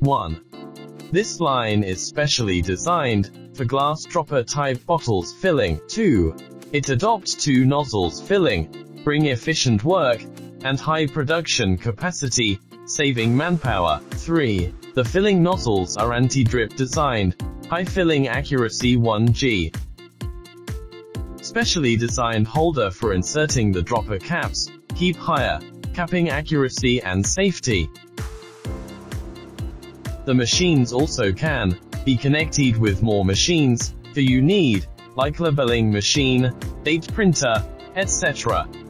1. This line is specially designed for glass dropper type bottles filling. 2. It adopts 2 nozzles filling, bring efficient work and high production capacity, saving manpower. 3. The filling nozzles are anti-drip designed, high filling accuracy 1G. Specially designed holder for inserting the dropper caps, keep higher capping accuracy and safety. The machines also can be connected with more machines you need, like labeling machine, date printer, etc.